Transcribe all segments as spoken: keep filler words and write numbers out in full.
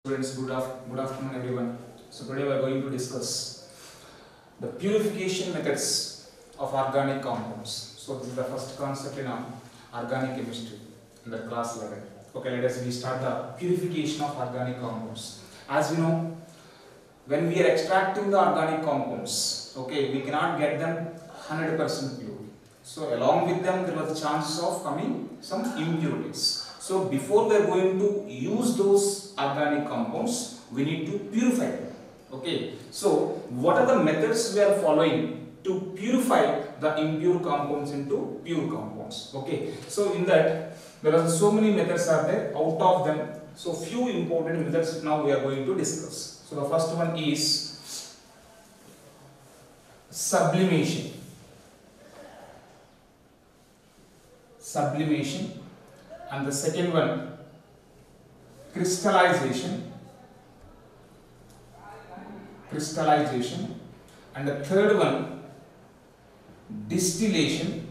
Students, good, af good afternoon everyone. So today we are going to discuss the purification methods of organic compounds. So this is the first concept in our organic chemistry in the class level. Okay, let us we start the purification of organic compounds. As we know, when we are extracting the organic compounds, okay, we cannot get them one hundred percent pure. So along with them there was a chance of coming some impurities. So before we are going to use those organic compounds, we need to purify them. Okay. So what are the methods we are following to purify the impure compounds into pure compounds? Okay. So in that there are so many methods are there. Out of them, so few important methods now we are going to discuss. So the first one is sublimation. Sublimation. And the second one, crystallization, crystallization, and the third one, distillation.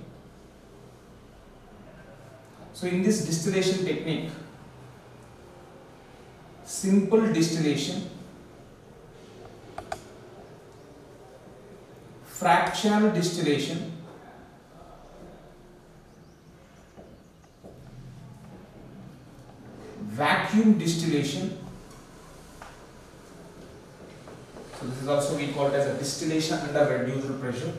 So in this distillation technique, simple distillation, fractional distillation, vacuum distillation. So this is also we call it as a distillation under reduced pressure.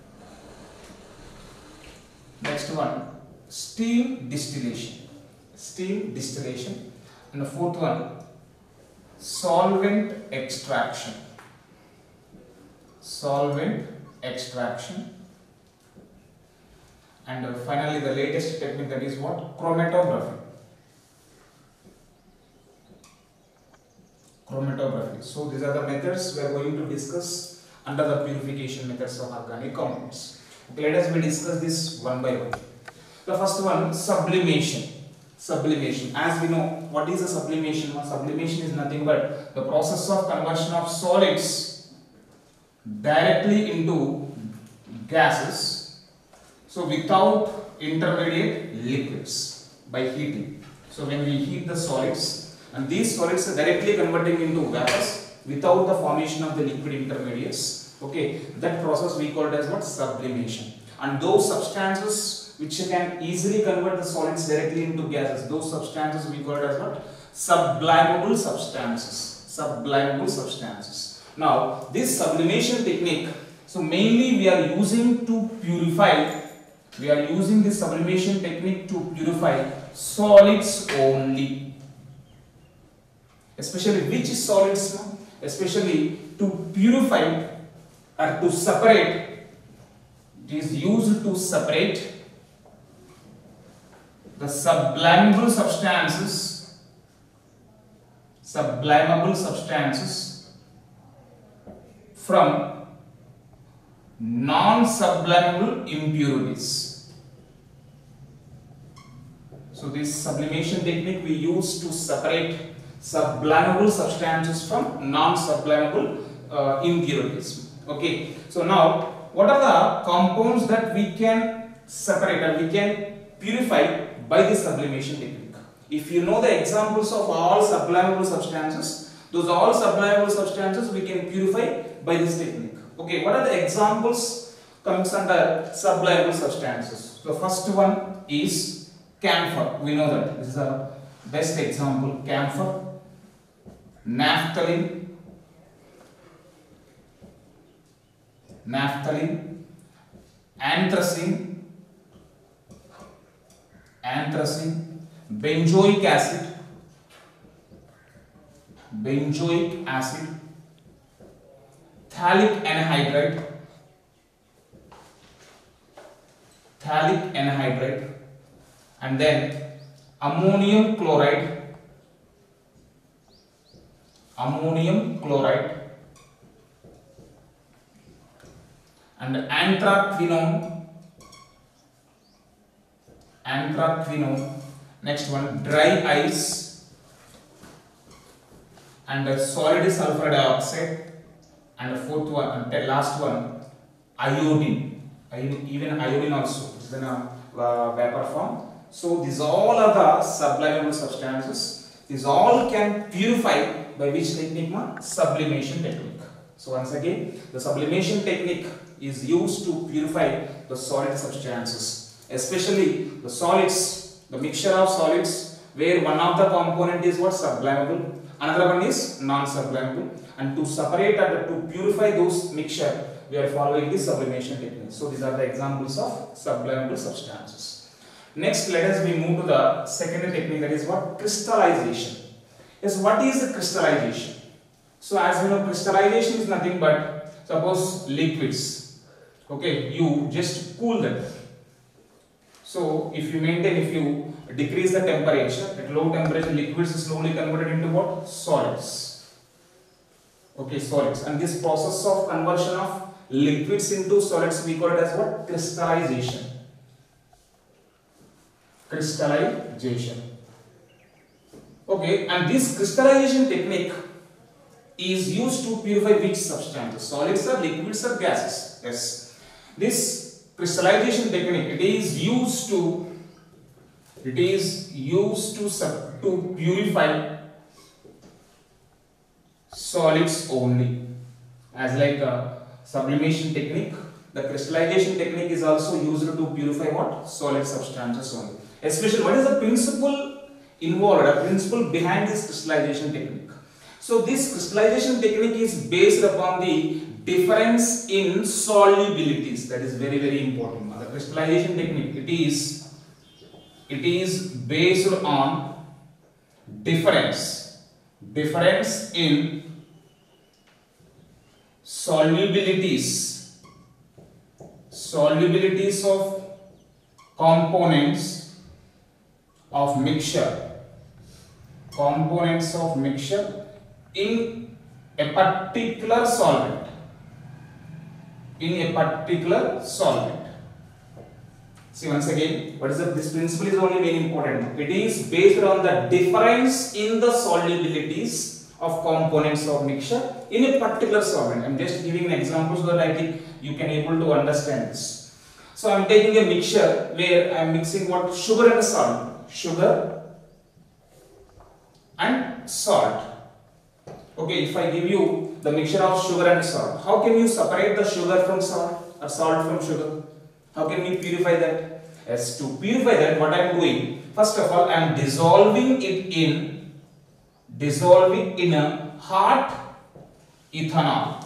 Next one, steam distillation, steam distillation, and the fourth one, solvent extraction, solvent extraction, and uh, finally the latest technique, that is what, chromatography. Chromatography. So these are the methods we are going to discuss under the purification methods of organic compounds. Okay, let us we discuss this one by one. The first one, sublimation. Sublimation. As we know, what is a sublimation? Well, sublimation is nothing but the process of conversion of solids directly into gases. So without intermediate liquids, by heating. So when we heat the solids, and these solids are directly converting into vapors without the formation of the liquid intermediates. Okay, that process we call it as what? Sublimation. And those substances which can easily convert the solids directly into gases, those substances we call it as what? Sublimable substances. Sublimable substances. Now, this sublimation technique, so mainly we are using to purify, we are using this sublimation technique to purify solids only. Especially which solids? Especially to purify or to separate, it is used to separate the sublimable substances, sublimable substances from non-sublimable impurities. So this sublimation technique we use to separate sublimable substances from non-sublimable uh, impurities. Okay. So now, what are the compounds that we can separate or we can purify by this sublimation technique? If you know the examples of all sublimable substances, those all sublimable substances we can purify by this technique. Okay. What are the examples comes under sublimable substances? The first one is camphor. We know that this is the best example. Camphor, naphthalene, naphthalene, anthracene, anthracene, benzoic acid, benzoic acid, phthalic anhydride, phthalic anhydride, and then ammonium chloride, ammonium chloride, and anthraquinone, anthraquinone. Next one, dry ice, and uh, solid sulfur dioxide, and the fourth one, and the last one, iodine. Even iodine also is in a uh, vapor form. So these all are the sublimable substances These all can purify by which technique? Ma? Sublimation technique. So once again, the sublimation technique is used to purify the solid substances, especially the solids, the mixture of solids where one of the component is what? Sublimable, another one is non-sublimable, and to separate and to purify those mixture we are following the sublimation technique. So these are the examples of sublimable substances. Next, let us we move to the second technique, that is what? Crystallization. Yes, what is the crystallization? So as we know, crystallization is nothing but, suppose liquids, okay, you just cool them. So if you maintain, if you decrease the temperature, at low temperature liquids is slowly converted into what? Solids. Okay, solids. And this process of conversion of liquids into solids we call it as what? Crystallization. Crystallization. Okay, and this crystallization technique is used to purify which substances? Solids or liquids or gases? Yes. This crystallization technique, it is used to it is used to sub, to purify solids only. As like a sublimation technique, the crystallization technique is also used to purify what? Solid substances only. Especially, what is the principle involved, a principle behind this crystallization technique? So this crystallization technique is based upon the difference in solubilities. That is very very important. The crystallization technique, it is it is based on difference difference in solubilities solubilities of components of mixture components of mixture in a particular solvent in a particular solvent. See, once again, what is the, this principle is only very important. It is based on the difference in the solubilities of components of mixture in a particular solvent. I am just giving an example so that I think you can able to understand this. So I am taking a mixture where I am mixing what? Sugar and salt. Sugar and salt. Okay, if I give you the mixture of sugar and salt, how can you separate the sugar from salt or salt from sugar? How can we purify that? As to purify that, what I am doing, first of all, I am dissolving it in dissolving in a hot ethanol.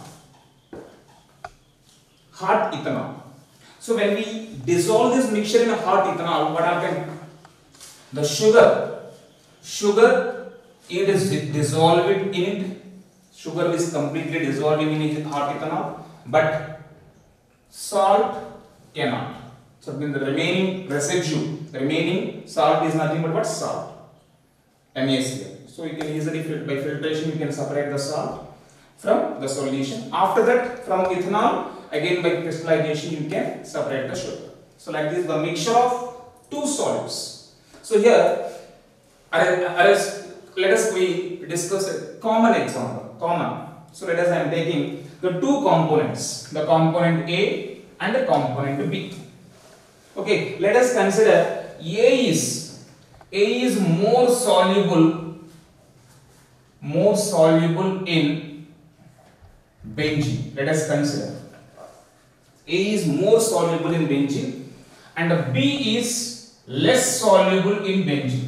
Hot ethanol. So when we dissolve this mixture in a hot ethanol, what happens? The sugar, sugar, it is dissolved in it. Sugar is completely dissolved in hot ethanol, but salt cannot. So then the remaining residue, the remaining salt is nothing but what? Salt, NaCl. So you can easily, by filtration, you can separate the salt from the solution. After that, from ethanol, again by crystallization, you can separate the sugar. So like this, the mixture of two solids. So here, let us we discuss a common example. Common. So let us I am taking the two components, the component A and the component B. Okay, let us consider A is A is more soluble, more soluble in benzene. Let us consider A is more soluble in benzene and B is less soluble in benzene.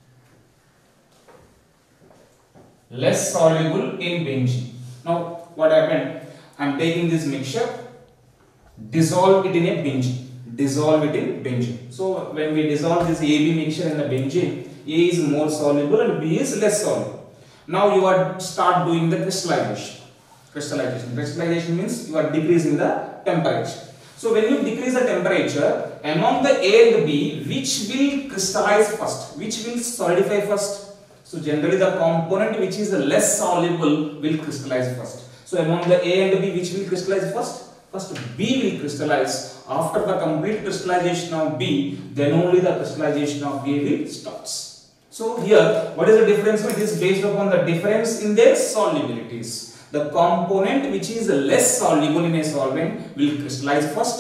Less soluble in benzene. Now what happened? I am taking this mixture, dissolve it in a benzene. Dissolve it in benzene. So when we dissolve this A B mixture in the benzene, A is more soluble and B is less soluble. Now you are start doing the crystallization. Crystallization. Crystallization means you are decreasing the temperature. So when you decrease the temperature, among the A and B, which will crystallize first? Which will solidify first? So generally the component which is less soluble will crystallize first. So among the A and B, which will crystallize first? First B will crystallize. After the complete crystallization of B, then only the crystallization of A will starts. So here, what is the difference? It is based upon the difference in their solubilities. The component which is less soluble in a solvent will crystallize first.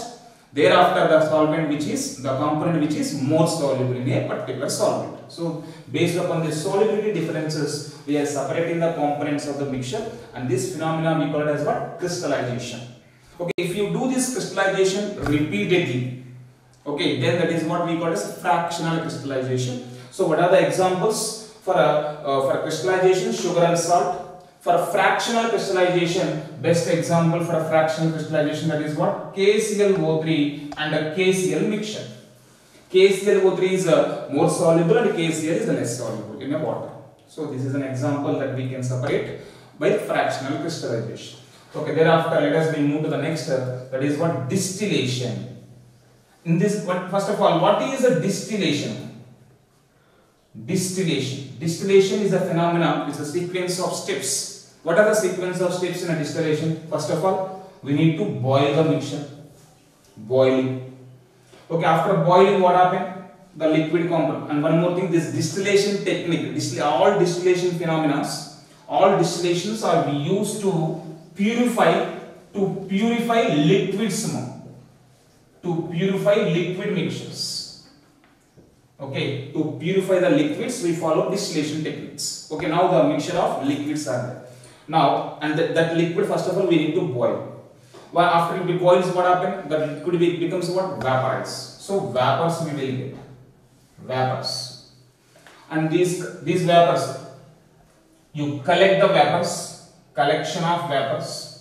Thereafter, the solvent which is the component which is more soluble in a particular solvent. So, based upon the solubility differences, we are separating the components of the mixture, and this phenomenon we call it as what? Crystallization. Okay, if you do this crystallization repeatedly, okay, then that is what we call as fractional crystallization. So, what are the examples for a uh, for crystallization? Sugar and salt. For fractional crystallization, best example for a fractional crystallization, that is what? K C l O three and a K C l mixture. K C l O three is uh, more soluble and K C l is less soluble in a water. So this is an example that we can separate by fractional crystallization. Okay, thereafter let us move to the next step, that is what? Distillation. In this, what, first of all, what is a distillation? Distillation. Distillation is a phenomenon, it's a sequence of steps. What are the sequence of steps in a distillation? First of all, we need to boil the mixture. Boiling. Okay, after boiling, what happened? The liquid component. And one more thing, this distillation technique, distill all distillation phenomena, all distillations are used to purify, to purify liquids, to purify liquid mixtures. Okay, to purify the liquids, we follow distillation techniques. Okay, now the mixture of liquids are there. Now, and th that liquid, first of all, we need to boil. Well, after it boils, what happens? The liquid be becomes what? Vaporized. So, vapors we will get. Vapors. And these, these vapors, you collect the vapors, collection of vapors.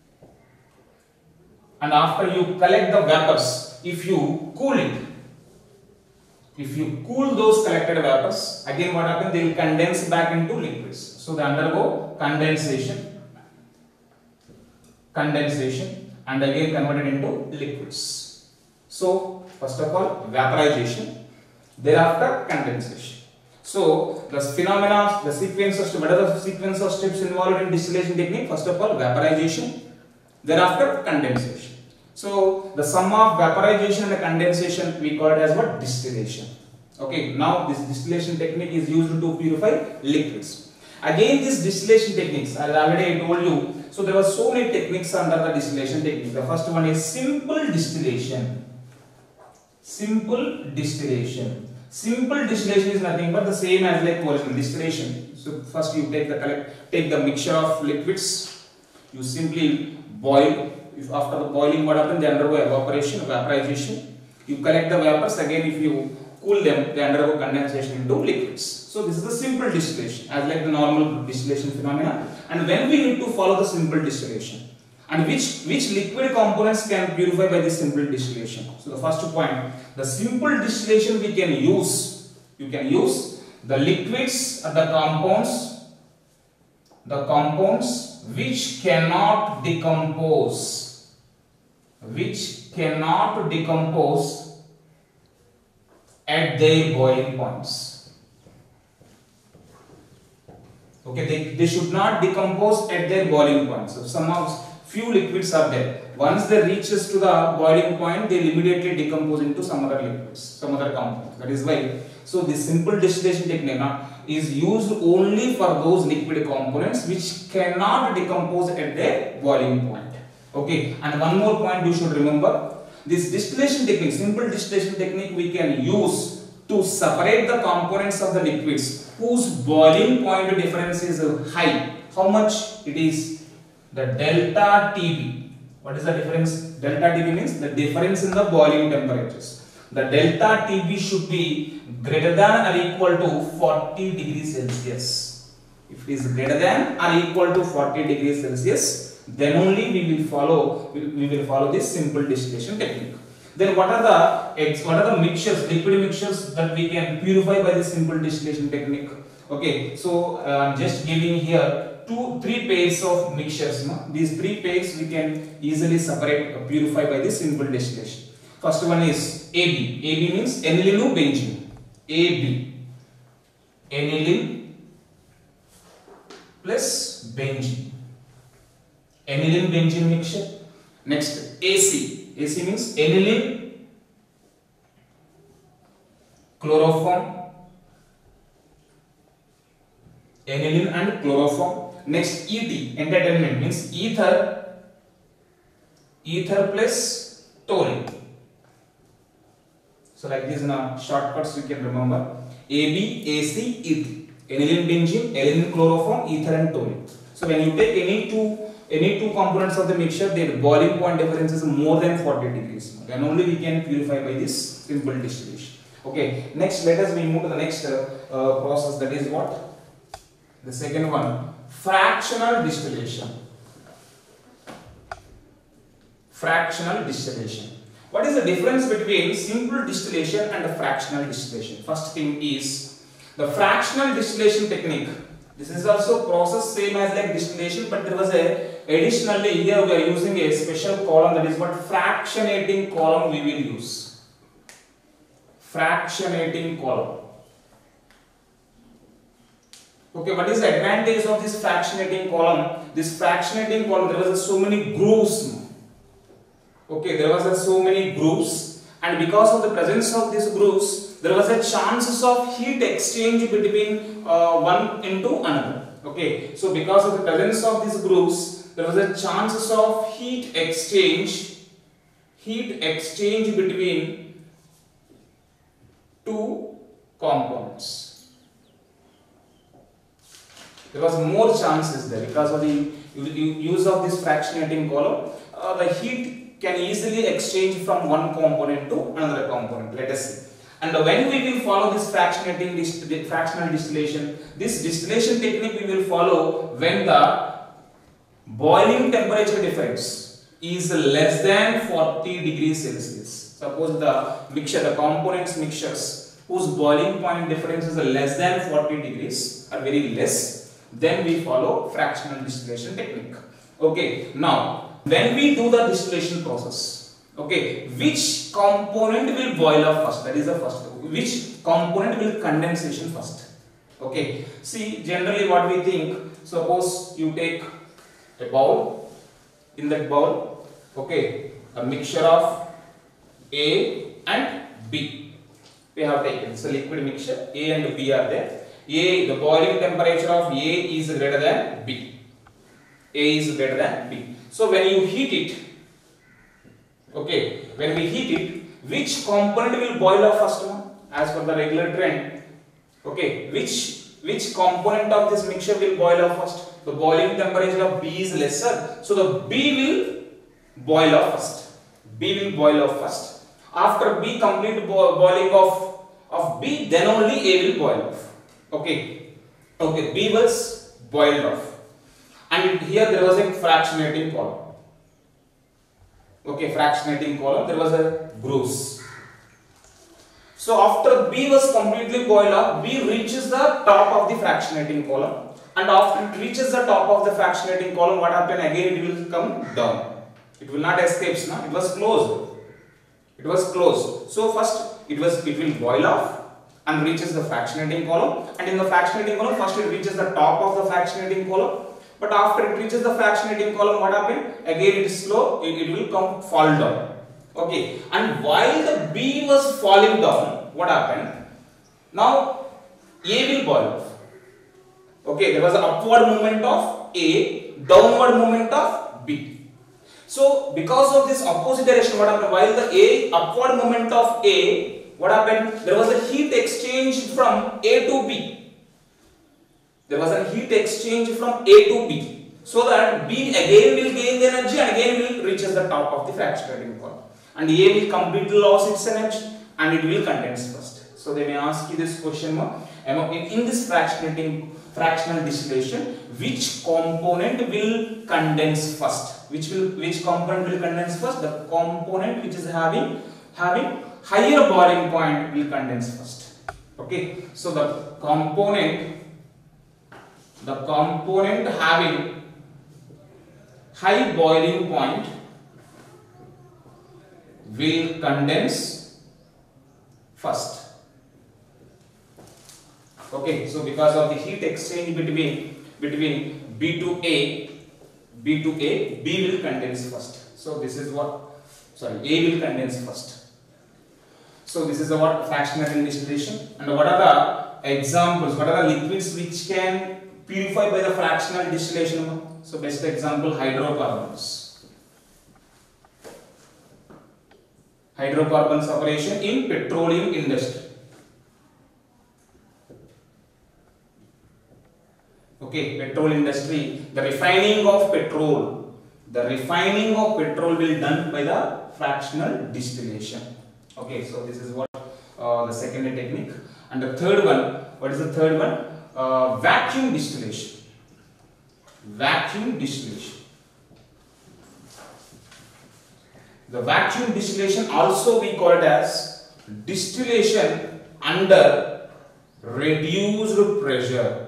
And after you collect the vapors, if you cool it, if you cool those collected vapors, again what happens? They will condense back into liquids. So they undergo condensation, condensation, and again converted into liquids. So first of all, vaporization, thereafter condensation. So the phenomena, the sequence of what are the sequence of steps involved in distillation technique? First of all, vaporization, thereafter condensation. So the sum of vaporization and condensation we call it as what? Distillation. Okay, now this distillation technique is used to purify liquids. Again, this distillation techniques, as already I told you, so there were so many techniques under the distillation technique. The first one is simple distillation. Simple distillation. Simple distillation is nothing but the same as like original distillation. So first you take the collect, take the mixture of liquids, you simply boil. If after the boiling, what happens? They undergo evaporation, vaporization. You collect the vapors, again if you cool them, they undergo condensation into liquids. So this is the simple distillation, as like the normal distillation phenomena. And when we need to follow the simple distillation, and which, which liquid components can purify by this simple distillation. So the first point, the simple distillation we can use, you can use the liquids or the compounds, the compounds which cannot decompose. which cannot decompose at their boiling points. Okay, they, they should not decompose at their boiling points. So some of few liquids are there. Once they reaches to the boiling point, they immediately decompose into some other liquids, some other compounds. That is why, so this simple distillation technique now is used only for those liquid components which cannot decompose at their boiling point. Okay, and one more point you should remember, this distillation technique, simple distillation technique we can use to separate the components of the liquids whose boiling point difference is high. How much it is? The delta T B. What is the difference? Delta T B means the difference in the boiling temperatures. The delta T B should be greater than or equal to forty degrees Celsius. If it is greater than or equal to forty degrees Celsius, then only we will follow we will follow this simple distillation technique. Then what are the what are the mixtures, liquid mixtures that we can purify by this simple distillation technique? Okay, so I am uh, just giving here two three pairs of mixtures. No? These three pairs we can easily separate or purify by this simple distillation. First one is A B. A B means aniline benzene. A B, aniline plus benzene. Aniline benzene mixture. Next A C. A C means aniline, chloroform, aniline and chloroform. Next E T, entertainment means ether, ether plus toluene. So like this, now shortcuts you can remember: A B, A C, E T. Aniline benzene, aniline chloroform, ether and toluene. So when you take any two any two components of the mixture, their boiling point difference is more than forty degrees. Then only we can purify by this simple distillation. Okay. Next, let us we move to the next uh, uh, process. That is what? The second one, fractional distillation. Fractional distillation. What is the difference between simple distillation and a fractional distillation? First thing is the fractional distillation technique. This is also process same as like distillation, but there was a additionally here we are using a special column, that is what fractionating column we will use. Fractionating column. Okay, what is the advantage of this fractionating column? This fractionating column, there was so many grooves. Okay, there was a so many grooves, and because of the presence of these grooves, there was a chances of heat exchange between uh, one into another. Okay, so because of the presence of these grooves, there was a chances of heat exchange, heat exchange between two components. There was more chances there because of the use of this fractionating column. Uh, the heat can easily exchange from one component to another component. Let us see. And when we will follow this fractionating dist fractional distillation, this distillation technique we will follow when the boiling temperature difference is less than forty degrees Celsius. Suppose the mixture, the components mixtures whose boiling point difference is less than forty degrees are very less, then we follow fractional distillation technique. Okay, now when we do the distillation process, okay, which component will boil off first? That is the first. Which component will condensation first? Okay, see, generally what we think, suppose you take a bowl, in that bowl, okay, a mixture of A and B. We have taken, so liquid mixture, A and B are there. A, the boiling temperature of A is greater than B. A is greater than B. So when you heat it, okay, when we heat it, which component will boil off first one? As per the regular trend, okay, which which component of this mixture will boil off first? The boiling temperature of B is lesser, so the B will boil off first. B will boil off first. After B complete bo boiling off of B, then only A will boil off. Okay, okay, B was boiled off. And here there was a fractionating column. Okay, fractionating column, there was a grooves. So after B was completely boiled up, B reaches the top of the fractionating column. And after it reaches the top of the fractionating column, what happens again? It will come down. It will not escape. No? It was closed. It was closed. So first it was it will boil off and reaches the fractionating column. And in the fractionating column, first it reaches the top of the fractionating column. But after it reaches the fractionating column, what happened? Again it is slow, it, it will come fall down. Okay, and while the B was falling down, what happened? Now A will boil off. Okay, there was an upward movement of A, downward movement of B. So because of this opposite direction, what happened? While the A upward movement of A, what happened? There was a heat exchange from A to B. There was a heat exchange from A to B, so that B again will gain the energy and again will reaches the top of the fractionating column, and A will completely lose its energy and it will condense first. So they may ask you this question: in, in this fractionating fractional distillation, which component will condense first? Which will which component will condense first? The component which is having having higher boiling point will condense first. Okay, so the component the component having high boiling point will condense first. Okay, so because of the heat exchange between between B to A, B to A, B will condense first. So this is what, sorry, A will condense first. So this is the what fractional distillation. And what are the examples? What are the liquids which can purify by the fractional distillation? So best example, hydrocarbons. hydrocarbon separation in petroleum industry. Okay, petrol industry, the refining of petrol, the refining of petrol will be done by the fractional distillation. Okay, so this is what uh, the second technique. And the third one, what is the third one? Uh, vacuum distillation. Vacuum distillation. The vacuum distillation also we call it as distillation under reduced pressure.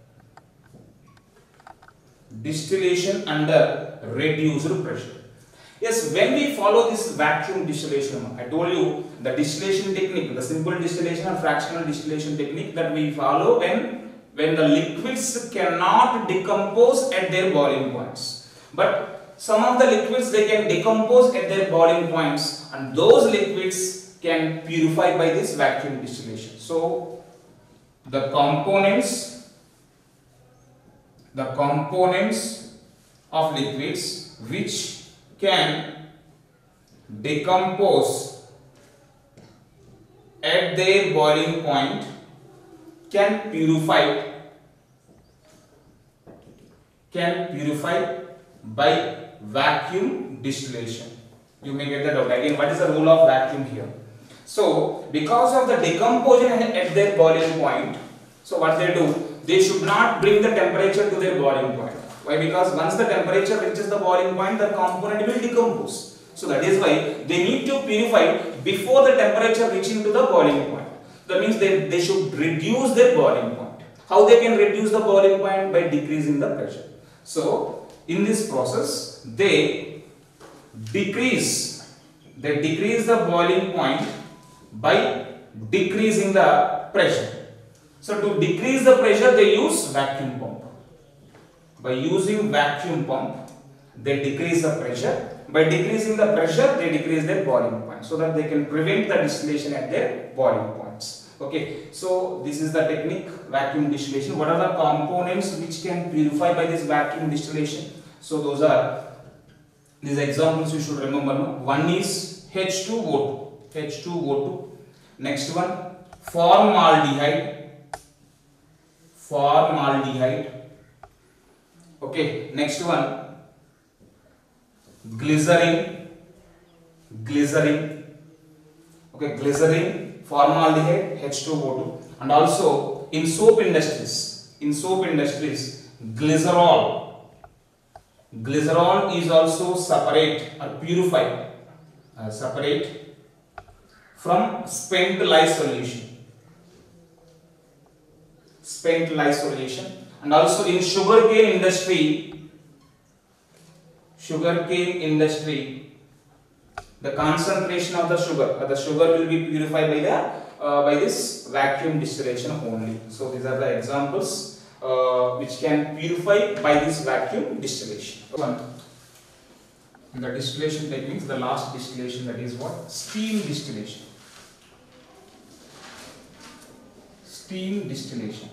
Distillation under reduced pressure. Yes, when we follow this vacuum distillation, I told you the distillation technique, the simple distillation and fractional distillation technique that we follow when, when the liquids cannot decompose at their boiling points. But some of the liquids they can decompose at their boiling points, and those liquids can purify by this vacuum distillation. So the components the components of liquids which can decompose at their boiling point can purify can purify by vacuum distillation. You may get that out. Again, what is the role of vacuum here? So because of the decomposition at their boiling point, so what they do, they should not bring the temperature to their boiling point. Why? Because once the temperature reaches the boiling point, the component will decompose. So that is why they need to purify before the temperature reaching to the boiling point. That means they, they should reduce their boiling point. How they can reduce the boiling point? By decreasing the pressure. So in this process, they decrease, they decrease the boiling point by decreasing the pressure. So to decrease the pressure, they use vacuum pump. By using vacuum pump, they decrease the pressure. By decreasing the pressure, they decrease their boiling point, so that they can prevent the distillation at their boiling points. Okay, so this is the technique, vacuum distillation. What are the components which can purify by this vacuum distillation? So those are these examples you should remember. No? One is H two O two. H two O two. Next one, formaldehyde. Formaldehyde. Okay, next one, glycerin. Glycerin. Okay, glycerin, formaldehyde, H two O two. And also in soap industries, in soap industries, glycerol. Glycerol is also separate or purified, uh, separate from spent lye solution. Spent lye solution. And also in sugarcane industry, sugarcane industry, the concentration of the sugar, uh, the sugar will be purified by the uh, by this vacuum distillation only. So these are the examples uh, which can purify by this vacuum distillation. One, in the distillation techniques, the last distillation, that is what? Steam distillation. Steam distillation.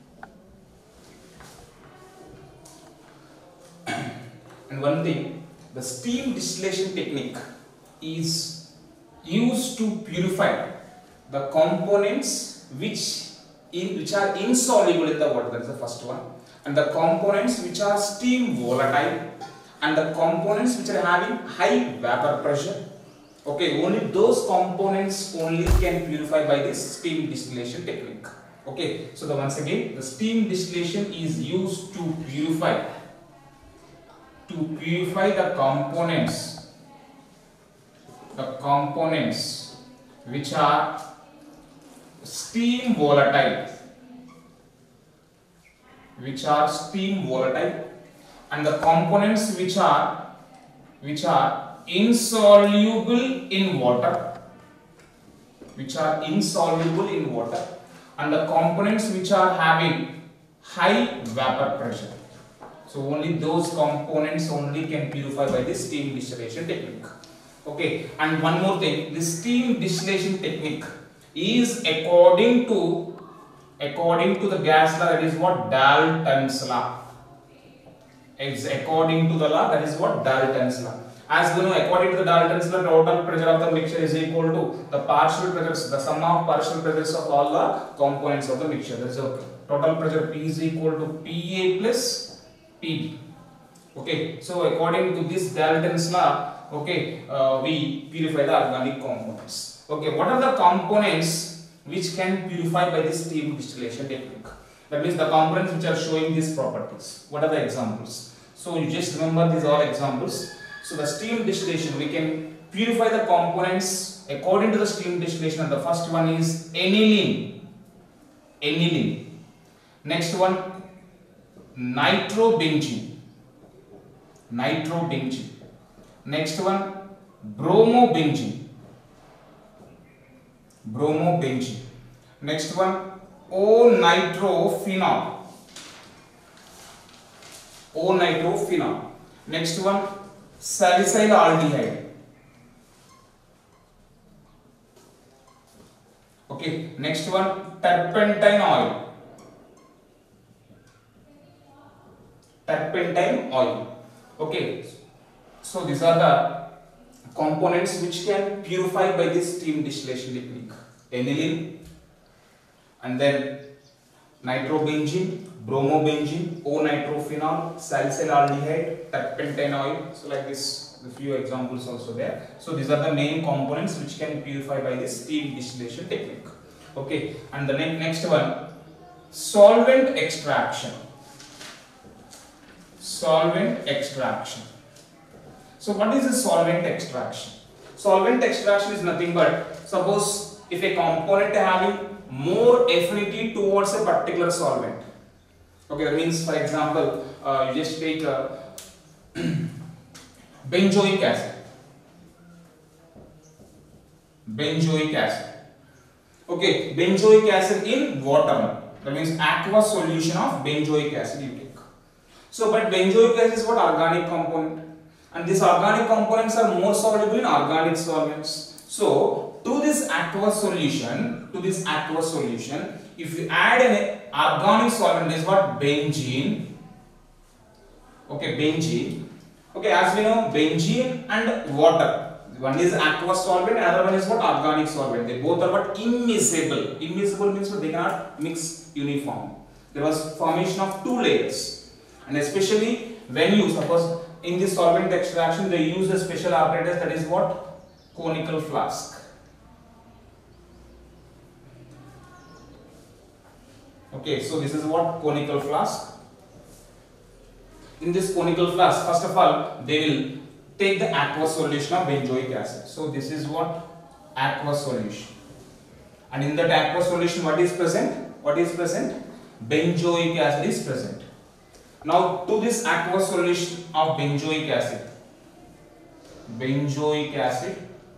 And one thing, the steam distillation technique is used to purify the components which in which are insoluble in the water. That is the first one. And the components which are steam volatile, and the components which are having high vapor pressure. Okay, only those components only can purify by this steam distillation technique. Okay, so the once again, the steam distillation is used to purify to purify the components the components which are steam volatile which are steam volatile and the components which are which are insoluble in water which are insoluble in water and the components which are having high vapor pressure. So only those components only can purify by this steam distillation technique. Okay, and one more thing, this steam distillation technique is according to according to the gas law, that is what? Dalton's law. It's according to the law, that is what? Dalton's law. As we know, according to the Dalton's law, total pressure of the mixture is equal to the partial pressures, the sum of partial pressures of all the components of the mixture. That's okay. Total pressure P is equal to P A plus P B. Okay, so according to this Dalton's law, okay, uh, we purify the organic components. Okay, what are the components which can purify by this steam distillation technique? That means the components which are showing these properties. What are the examples? So you just remember these are examples. So the steam distillation, we can purify the components according to the steam distillation. And the first one is aniline. Aniline. Next one, nitrobenzene. Nitrobenzene. Next one, bromobenzene. Bromobenzene. Next one, O-nitrophenol. O-nitrophenol. Next one, salicyl aldehyde. Okay. Next one, turpentine oil. Turpentine oil. Okay. So these are the components which can purify by this steam distillation technique. Aniline, and then nitrobenzene, bromobenzene, O-nitrophenol, salicyl aldehyde, turpentine oil. So like this, a few examples also there. So these are the main components which can purify by this steam distillation technique. Okay, and the ne next one, solvent extraction. Solvent extraction. So what is a solvent extraction? Solvent extraction is nothing but, suppose if a component having more affinity towards a particular solvent. Okay, that means, for example, uh, you just take a benzoic acid. Benzoic acid. Okay, benzoic acid in water. That means aqueous solution of benzoic acid you take. So, but benzoic acid is what? Organic component. And these organic components are more soluble in organic solvents. So, to this aqueous solution, to this aqueous solution, if you add an organic solvent, is what? Benzene. Okay, benzene. Okay, as we know, benzene and water. One is aqueous solvent, another one is what? Organic solvent. They both are what? Immiscible. Immiscible means what? They cannot mix uniform. There was formation of two layers. And especially when you suppose in this solvent extraction, they use a special apparatus, that is what? Conical flask. Okay, so this is what? Conical flask. In this conical flask, first of all, they will take the aqueous solution of benzoic acid. So this is what? Aqueous solution. And in that aqueous solution, what is present? What is present? Benzoic acid is present. Now to this aqueous solution of benzoic acid, benzoic acid,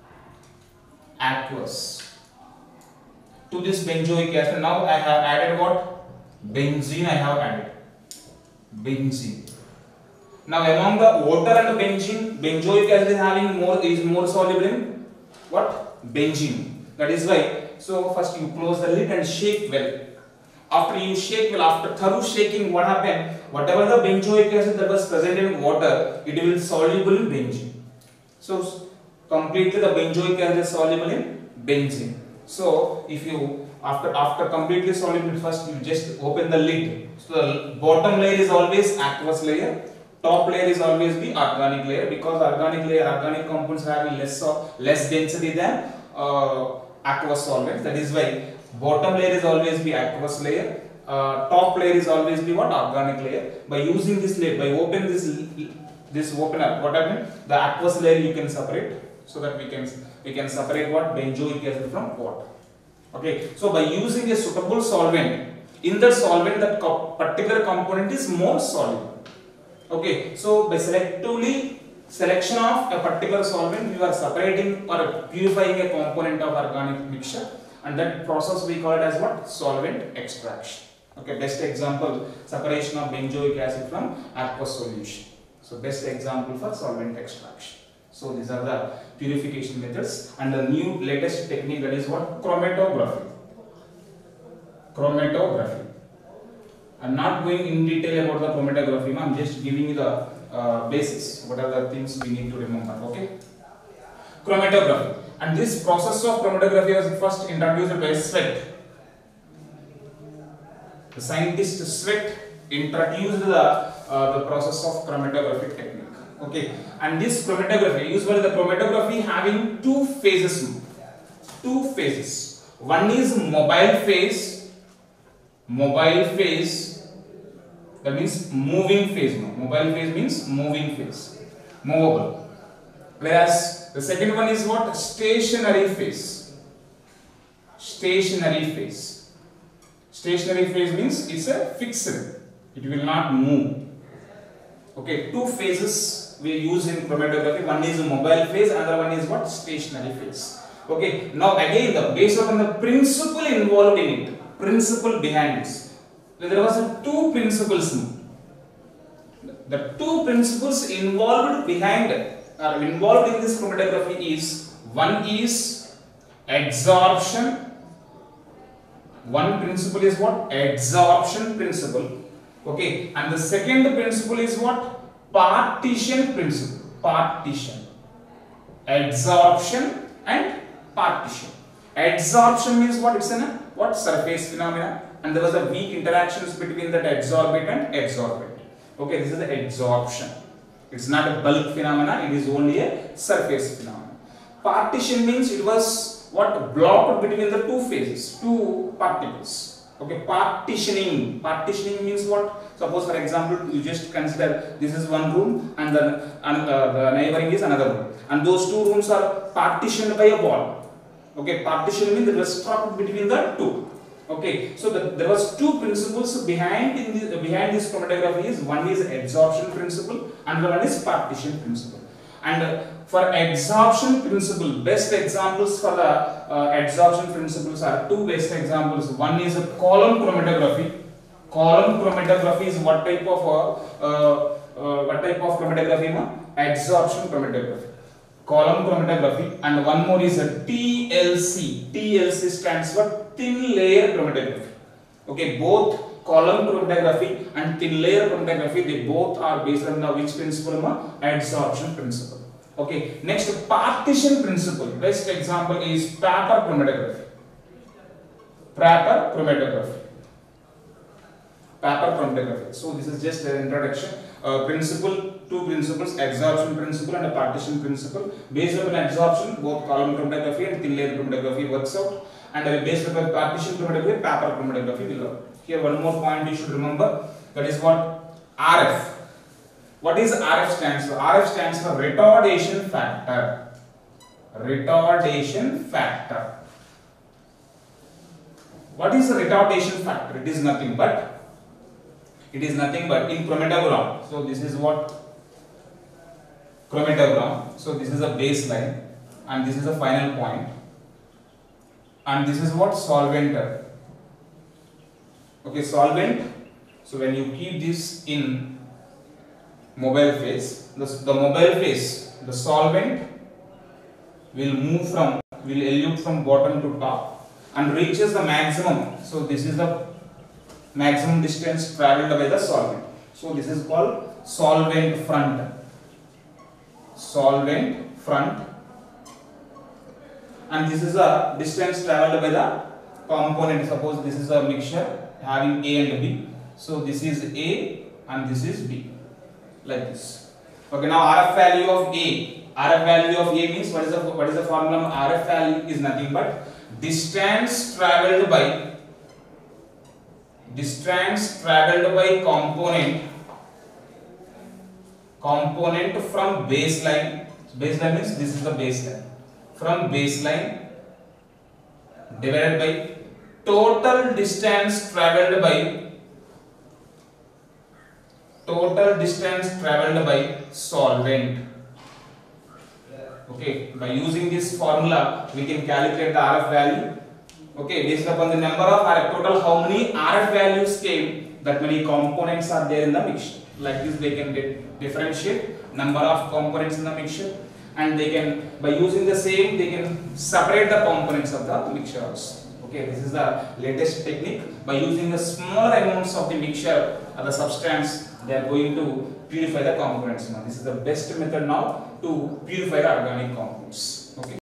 aqueous. To this benzoic acid, now I have added what? Benzene I have added. Benzene. Now among the water and the benzene, benzoic acid is having more, is more soluble in what? Benzene. That is why, so first you close the lid and shake well. After you shake well, after thorough shaking, what happened? Whatever the benzoic acid that was present in water, it will soluble in benzene. So completely the benzoic acid is soluble in benzene. So if you after after completely soluble, first you just open the lid. So the bottom layer is always aqueous layer, top layer is always the organic layer, because organic layer, organic compounds having less of less density than uh, aqueous solvents. That is why bottom layer is always the aqueous layer, uh, top layer is always the what? Organic layer. By using this layer, by opening this this opener, what happens? The aqueous layer you can separate, so that we can we can separate what? Benzoic acid from water. Okay, so by using a suitable solvent, in that solvent that co particular component is more soluble. Okay, so by selectively selection of a particular solvent, you are separating or purifying a component of organic mixture, and that process we call it as what? Solvent extraction. Okay, best example, separation of benzoic acid from aqueous solution. So best example for solvent extraction. So these are the purification methods, and the new latest technique, that is what? Chromatography. Chromatography. I'm not going in detail about the chromatography. I'm just giving you the uh, basics. What are the things we need to remember? Okay. Chromatography, and this process of chromatography was first introduced by Sweat. The scientist Sweat introduced the uh, the process of chromatography technique. Okay, and this chromatography, usually the chromatography having two phases. Two phases. One is mobile phase. Mobile phase. That means moving phase. No? Mobile phase means moving phase. Movable. Whereas the second one is what? Stationary phase. Stationary phase. Stationary phase means it's a fixed. It will not move. Okay, two phases we use in chromatography. One is mobile phase, another one is what? Stationary phase. Okay, now again, the based on the principle involved in it, principle behind this. There was two principles. The two principles involved behind are involved in this chromatography is, one is adsorption. One principle is what? Adsorption principle. Okay, and the second principle is what? Partition principle. Partition. Adsorption and partition. Adsorption means what? It's an what? Surface phenomena, and there was a weak interactions between that adsorbate and adsorbate. Okay, this is the adsorption. It's not a bulk phenomena, it is only a surface phenomena. Partition means it was what? Blocked between the two phases, two particles. Okay, partitioning. Partitioning means what? Suppose for example, you just consider this is one room and then and, uh, the neighboring is another room, and those two rooms are partitioned by a wall. Okay, partition means it was struck between the two. Okay, so the, there was two principles behind in the, behind this chromatography is, one is adsorption principle and the one is partition principle. And uh, for adsorption principle, best examples for the uh, adsorption principles are two best examples. One is a column chromatography. Column chromatography is what type of uh, uh, uh, what type of chromatography? Ma? Adsorption chromatography. Column chromatography, and one more is a T L C. T L C stands for thin layer chromatography. Okay, both column chromatography and thin layer chromatography, they both are based on the which principle? Adsorption principle. Okay, next partition principle. Best example is paper chromatography. Paper chromatography. Paper chromatography. So this is just an introduction. Uh, principle, two principles, adsorption principle and a partition principle. Based upon adsorption, both column chromatography and thin layer chromatography works out. And uh, based upon partition chromatography, paper chromatography will work. Here one more point you should remember, that is what? R F. What is R F stands for? R F stands for retardation factor. Retardation factor. What is the retardation factor? It is nothing but It is nothing but in chromatogram. So this is what? Chromatogram. So this is a baseline and this is a final point. And this is what? Solvent. Okay, solvent. So when you keep this in mobile phase, the, the mobile phase, the solvent will move from, will elute from bottom to top and reaches the maximum. So this is the maximum distance travelled by the solvent. So this is called solvent front. Solvent front. And this is the distance travelled by the component. Suppose this is a mixture having A and B. So this is A and this is B. Like this. Okay, now R F value of A. R F value of A means what is the what is the formula? R F value is nothing but distance travelled by distance travelled by component component from baseline. Baseline means this is the baseline. From baseline divided by total distance travelled by total distance travelled by solvent. Okay, by using this formula we can calculate the R F value. Okay, based upon the number of R F, total how many R F values came, that many components are there in the mixture. Like this they can differentiate number of components in the mixture, and they can, by using the same, they can separate the components of the mixture also. Okay, this is the latest technique. By using the smaller amounts of the mixture or the substance, they are going to purify the components. Now, this is the best method now to purify the organic compounds. Okay.